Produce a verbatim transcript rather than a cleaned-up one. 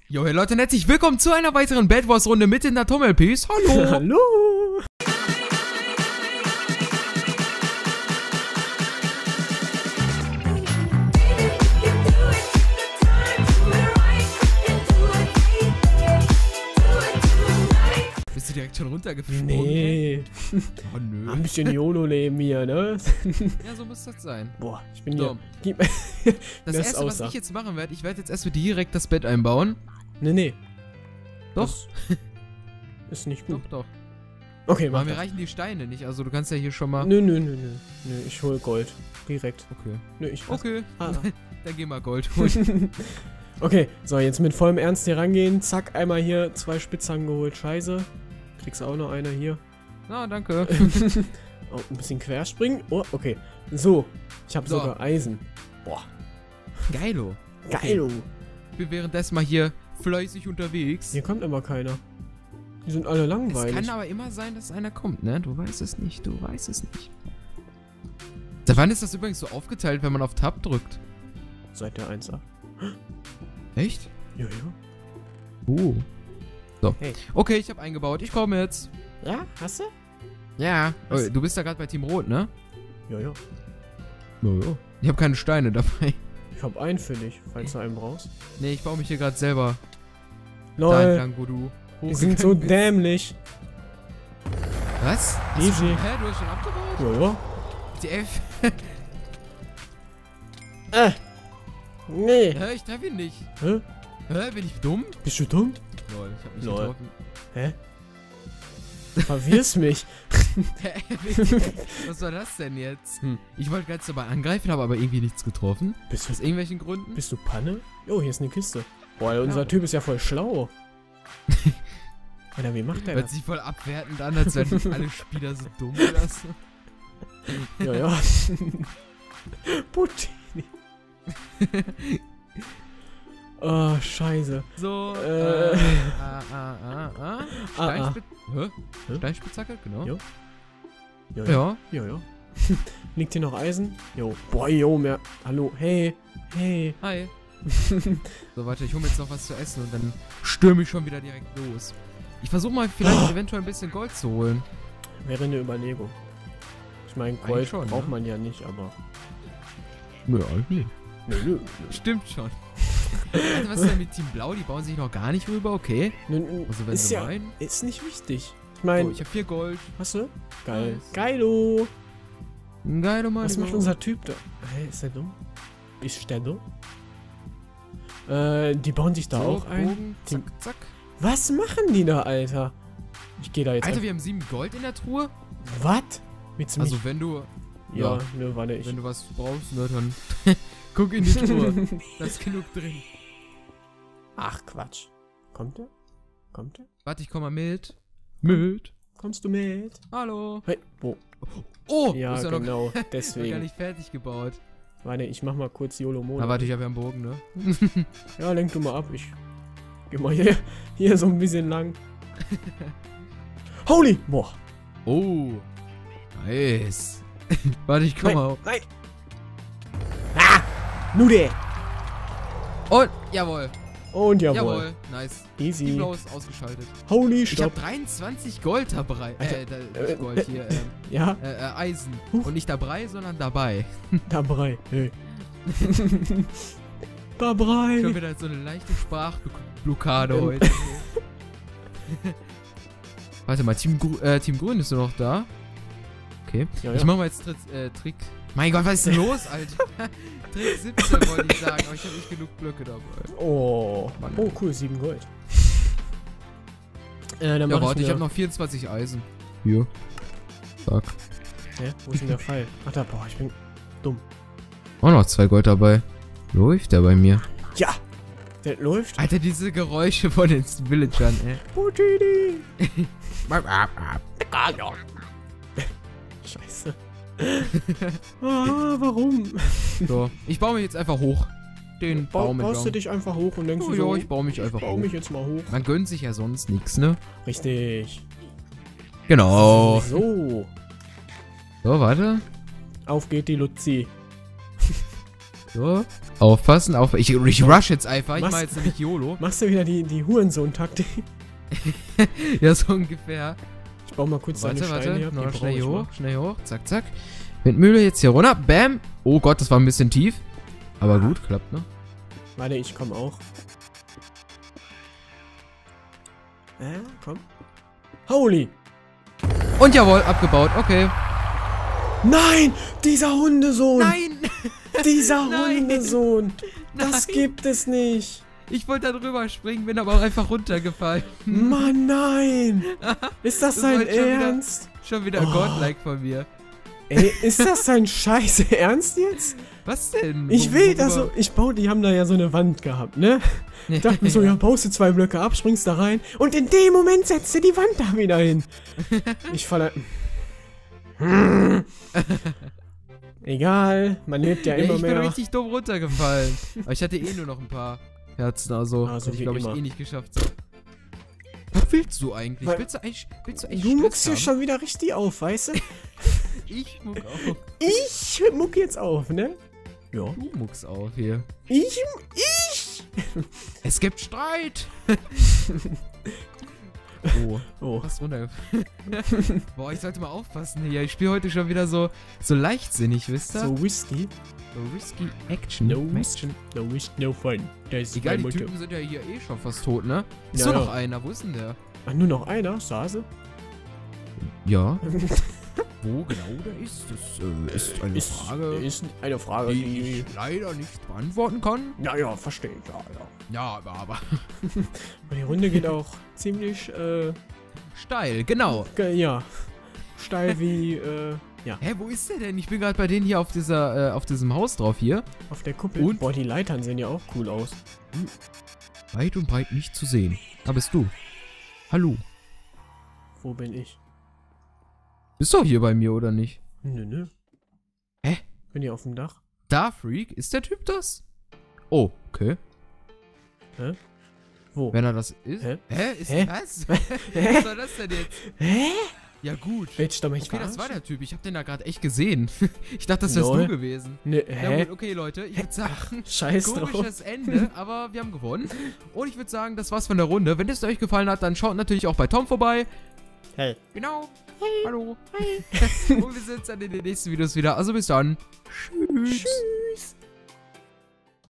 Jo, hey Leute, und herzlich willkommen zu einer weiteren Bad Wars Runde mit den Atom L Ps. Hallo! Hallo! Bist du direkt schon runtergesprungen? Nee. Oh nö. Ein bisschen YOLO-Leben hier, ne? Ja, so muss das sein. Boah, ich bin So. hier. Gib Das erste, was ich jetzt machen werde, ich werde jetzt erst direkt das Bett einbauen. Nee, nee. Doch. Das ist nicht gut. Doch, doch. Okay, mach Aber mir das. reichen die Steine nicht, also du kannst ja hier schon mal... Nö, nö, nö, nö. Nö, ich hol Gold. Direkt. Okay. Nö, ich Okay. Ah. Dann geh mal Gold holen. Okay, so, jetzt mit vollem Ernst hier rangehen. Zack, einmal hier zwei Spitzhacken geholt. Scheiße. Kriegst auch noch eine hier. Na, danke. Oh, ein bisschen querspringen. Oh, okay. So, ich habe So. sogar Eisen. Boah. Geilo. Geilo. Ich bin währenddessen mal hier fleißig unterwegs. Hier kommt immer keiner. Die sind alle Es langweilig. kann aber immer sein, dass einer kommt, ne? Du weißt es nicht, du weißt es nicht. Seit wann ist das übrigens so aufgeteilt, wenn man auf Tab drückt? Seit der eins Punkt acht. Echt? Ja, ja. Oh. So. Hey. Okay, ich habe eingebaut. Ich komme jetzt. Ja, hast du? Ja. Oh, Was? du bist da gerade bei Team Rot, ne? Ja, ja. Ja, ja. Ich habe keine Steine dabei. Ich hab einen für dich, falls du einen brauchst. Nee, ich baue mich hier gerade selber da Lol, entlang, wo du die sind so hochgegangen bist. dämlich. Was? Hast du Easy. schon, hä, du hast schon abgebaut? Ja, ja. Die F. Äh. Nee. Hä, ich treffe ihn nicht. Hä? Hä, bin ich dumm? Bist du dumm? Lol, ich hab mich Lol. getroffen. Hä? Verwirrst mich. Hä? Was war das denn jetzt? Hm. Ich wollte ganz dabei angreifen, habe aber irgendwie nichts getroffen. Bist du, Aus irgendwelchen Gründen. bist du Panne? Oh, hier ist eine Kiste. Boah, unser Ja. Typ ist ja voll schlau. Alter, wie macht der Hört das? sich voll abwertend an, als wären alle Spieler so dumm oder so. Ja, ja. Putin. Oh, scheiße. So, Äh. äh, ah, ah, ah, ah. Ah, Steinspitz... Hä? Hä? Steinspitzhacke, genau. Jo. Ja, Ja. Ja, ja. Liegt hier noch Eisen? Jo. Boah, jo, mehr. Hallo, hey. Hey. Hi. So, warte, ich hole mir jetzt noch was zu essen und dann stürme ich schon wieder direkt los. Ich versuche mal vielleicht eventuell ein bisschen Gold zu holen. Wäre eine Überlegung. Ich meine, Eigentlich Gold schon, braucht ne? man ja nicht, aber. Nö, eigentlich nicht. Nö, nö. Stimmt schon. Warte, was ist denn mit Team Blau? Die bauen sich noch gar nicht rüber, okay. nö. nö. Also wenn Ist sie ja. meinen. Ist nicht wichtig. Ich Oh, meine. ich habe vier Gold. Hast du? Geil. Nice. Geilo. Geil, Mann. Was macht unser Typ da? Hä, ist der dumm? Ist der dumm? Äh, die bauen sich da so, auch ein. Bogen, zack, zack. Was machen die da, Alter? Ich gehe da jetzt. Alter, wir haben sieben Gold in der Truhe. Was? Willst du mich? Also wenn du... ja, ja. nö, warte ich. Wenn du was brauchst, ne, dann guck in die Truhe. Da ist genug drin. Ach, Quatsch. Kommt der? Kommt der? Warte, ich komm mal mit. Mit. Kommst du mit? Hallo. Hey, wo? Oh, Ja, ist ja noch, genau. noch gar Deswegen. nicht fertig gebaut. Warte, ich mach mal kurz YOLO Mode. Na, warte, ich habe ja einen Bogen, ne? Ja, lenk du mal ab. Ich geh mal hier, hier so ein bisschen lang. Holy! Boah. Oh. Nice. Warte, ich komm Nein, mal auf. nein. Ah! Nude! Und, jawohl. Und jawohl. Jawohl. Nice. Die Easy. Blau ist ausgeschaltet. Holy, Ich habe stopp. dreiundzwanzig Gold dabei. Äh, da, äh, nicht Gold hier. Ähm, Ja, äh, äh, Eisen. Huch. Und nicht dabei, sondern dabei. dabei. Hey. Schon dabei. wieder so eine leichte Sprachblockade Ähm. heute. Warte mal, Team, Gru äh, Team Grün ist nur noch da. Okay. Ja, Ich ja. mach mal jetzt Tritt, äh, Trick. Mein Gott, was ist denn los, Alter? Trick siebzehn wollte ich sagen, aber ich habe nicht genug Blöcke dabei. Oh. Mann. Oh, cool, sieben Gold. Äh, dann Ja, mach warte, ich mir- habe noch vierundzwanzig Eisen. Hier. Zack. Hä? Wo ist denn der Pfeil? Ach da, boah, ich bin dumm. Auch noch zwei Gold dabei. Läuft der bei mir. Ja! Der läuft. Alter, diese Geräusche von den Villagern, ey. Putini! Scheiße. Ah, warum? So, ich baue mich jetzt einfach hoch. Den Ba Baum baust du entlang. dich einfach hoch und denkst Oh du ja, so, ich baue mich einfach baue hoch. mich jetzt mal hoch. Man gönnt sich ja sonst nichts, ne? Richtig. Genau. So. So, warte. Auf geht die Luzi. So, aufpassen, auf. Ich, ich rush jetzt einfach. Ich Was? mach jetzt nämlich YOLO. Machst du wieder die, die Hurensohn-Taktik? Ja, so ungefähr. Ich baue mal kurz Warte, deine Steine warte. hier ab, die Noch brauch schnell ich hier mal. hoch, schnell hoch. Zack, zack. Windmühle jetzt hier runter. Bam. Oh Gott, das war ein bisschen tief. Aber gut, klappt, ne? Warte, ich komm auch. Äh, komm. Holy! Und jawohl, abgebaut. Okay. Nein! Dieser Hundesohn! Nein! Dieser Nein! Hundesohn! Das Nein. gibt es nicht! Ich wollte da drüber springen, bin aber auch einfach runtergefallen. Mann, nein! Ist das Das dein war jetzt schon wieder- Ernst? Schon wieder Oh. godlike von mir. Ey, ist das dein Scheiße Ernst jetzt? Was denn? Ich Wo- will worüber- das so. Ich baue, die haben da ja so eine Wand gehabt, ne? Ich dachte mir so, ja, baust du zwei Blöcke ab, springst da rein und in dem Moment setzt du die Wand da wieder hin. Ich falle. Egal, man lebt ja Ja, immer ich bin mehr. richtig dumm runtergefallen. Aber ich hatte eh nur noch ein paar Herzen, also Ah, so hätte ich wie glaube ich immer. eh nicht geschafft. So. Was willst du eigentlich? Weil- willst du eigentlich, willst du eigentlich Du Stress muckst hier haben? schon wieder richtig auf, weißt du? Ich muck auf. Ich muck jetzt auf, ne? Ja. Du muckst auf hier. Ich, ich. Es gibt Streit. Oh, Oh. fast runtergefallen. Boah, ich sollte mal aufpassen hier. Ich spiele heute schon wieder so, so leichtsinnig, wisst ihr? So Whisky. So risky Action. No Action. No risk, no fun. Das ist Egal, mein die Motto. Typen sind ja hier eh schon fast tot, ne? Ist Ja, nur ja. noch einer. Wo ist denn der? Ach, nur noch einer? Sase? Ja. Wo genau der ist, das äh, ist eine Ist, Frage, ist eine Frage, die die... ich leider nicht beantworten kann. Ja, ja, verstehe ich, ja, ja. Ja, aber, aber. Aber die Runde geht auch ziemlich, äh, Steil, genau. ge- ja, steil wie, äh, ja, Hä, wo ist der denn? Ich bin gerade bei denen hier auf dieser, äh, auf diesem Haus drauf hier. auf der Kuppel. Und? Boah, die Leitern sehen ja auch cool aus. Weit und breit nicht zu sehen. Da bist du. Hallo. Wo bin ich? Bist du hier bei mir, oder nicht? Nö, nö. Hä? Bin hier auf dem Dach? Da, Freak? Ist der Typ das? Oh, okay. Wo? Wenn er das ist. Hä? Hä? Ist Hä? was? Hä? Was soll das denn jetzt? Hä? Ja, gut. Willst du doch mich Okay, das war verarschen? der Typ. Ich hab den da gerade echt gesehen. Ich dachte, das wärst Lol. du gewesen. Ne, Ja, hä? gut, okay, Leute. Ich würde sagen, Scheiß drauf. komisches Ende, aber wir haben gewonnen. Und ich würde sagen, das war's von der Runde. Wenn es euch gefallen hat, dann schaut natürlich auch bei Tom vorbei. Hey. Genau. Hey. Hallo. Hey. Und wir sehen uns dann in den nächsten Videos wieder. Also bis dann. Tschüss. Tschüss.